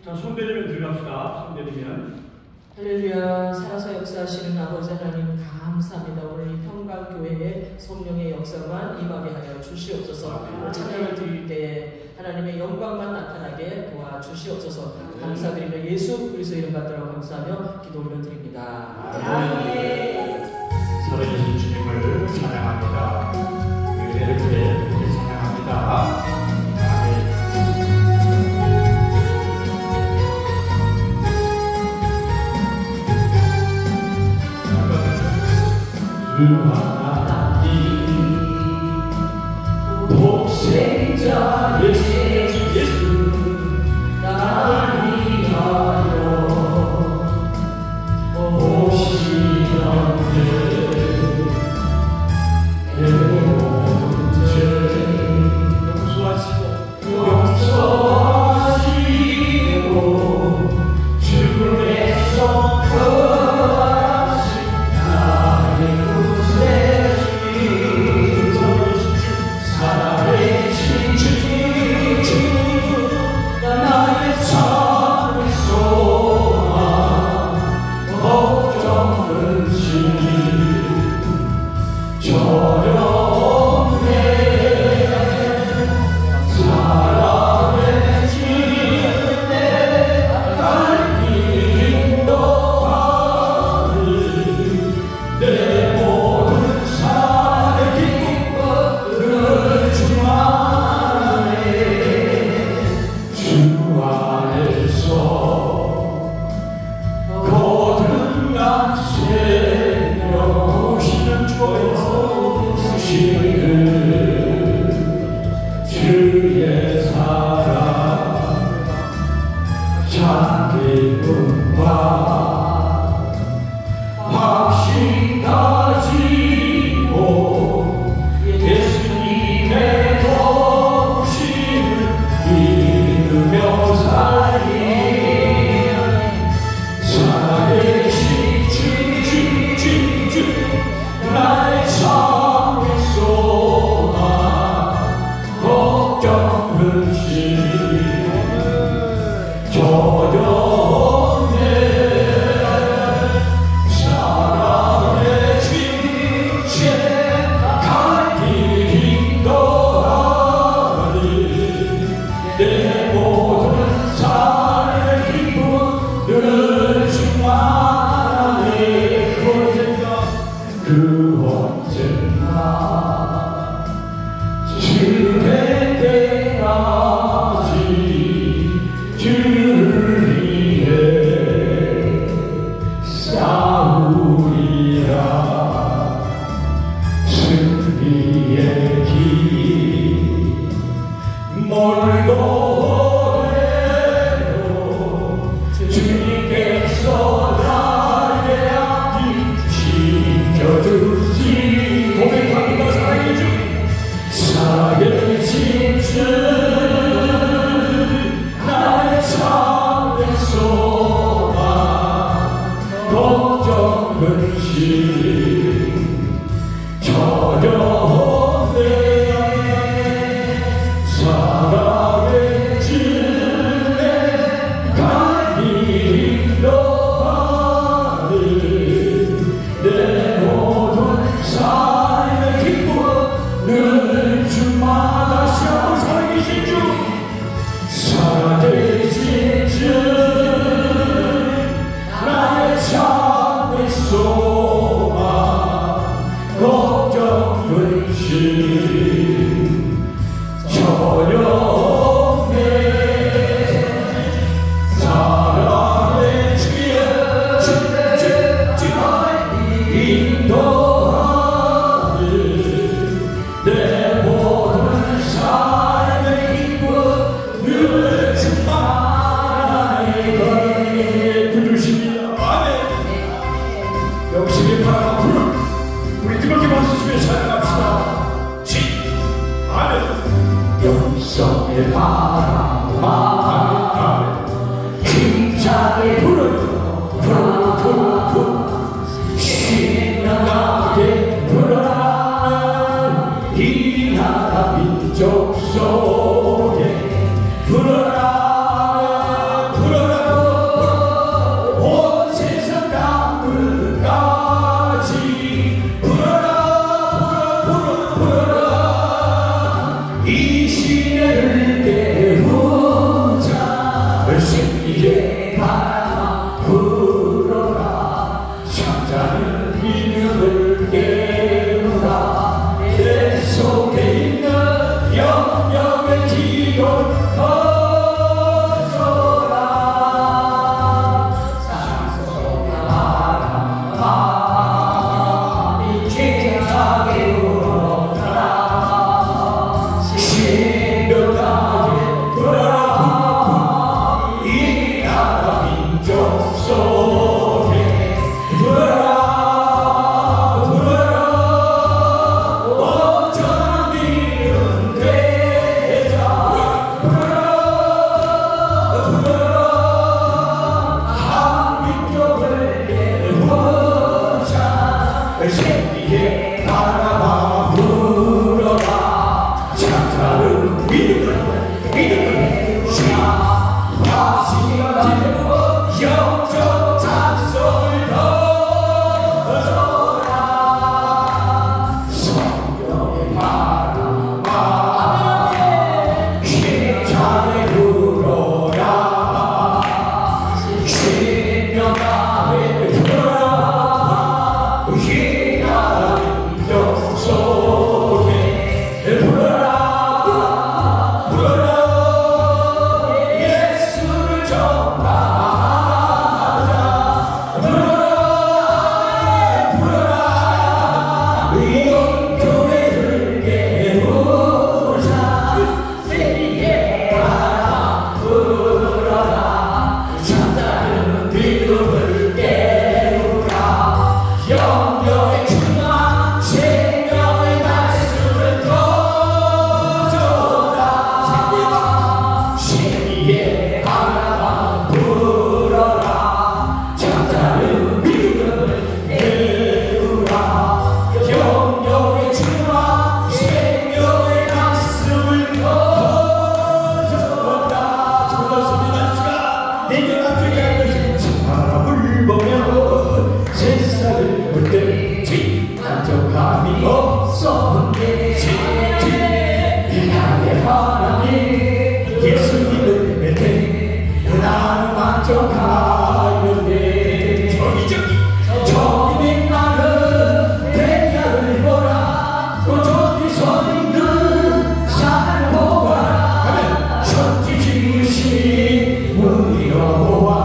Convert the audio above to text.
자, 손대리면 들어갑시다. 손대리면. 할렐루야. 살아서 역사하시는 아버지 하나님 감사합니다. 오늘 이 평강교회에 성령의 역사만 임하게 하여 주시옵소서. 오늘 찬양을 드릴 때에 하나님의 영광만 나타나게 도와주시옵소서. 감사드리며 예수 그리스도 이름 받들어 감사하며 기도 올려드립니다. 아멘. 살아계신 주님을 찬양합니다. 은혜를 구해 찬양합니다. 하나님 독생자 예수 나를 위하여 오시던데 내 모든 죄 용서하시고 죽음에서 이 나라 민족 속에 불어라 불어라 승리의 바람아 불어라 잠자는 믿음을 깨우라 내 속에 있는 영역의 기도를 터져라 산속의 바람아 힘차게 불어라 신명하게 불어라 이 나라 민족 속에 불어라 불어라 온전한 믿음 되자 불어라 불어라 한 민족을 깨우자 승리의 바람아 불어라 잠자는 믿음을 다시가 되고 영적 찬송을 터져라 성령의 바람아 힘차게 불어라 신명하게 불어라 이 나라 민족 속에 불어라 불어라 예수를 전파하자 불어라 불어라 이온 교회를 깨우자 승리의 바람아 불어라 잠자는 믿음을 깨우라 영역의 충만 생명의 말씀을 터져라 승리의 바람아 불어라 잠자는 믿음을 깨우라 영역의 충만 생명의 말씀을 터져라 좋습니다. 내년 앞에 바람을 보며 세상을 볼 때 만족함이 없었는데 이 나의 하나님 예수님을 뵐 때 나는 만족하였네 저기 빛나는 백야를 보라 또 저기 서 있는 산을 보아라 천지 지으신 우리 여호와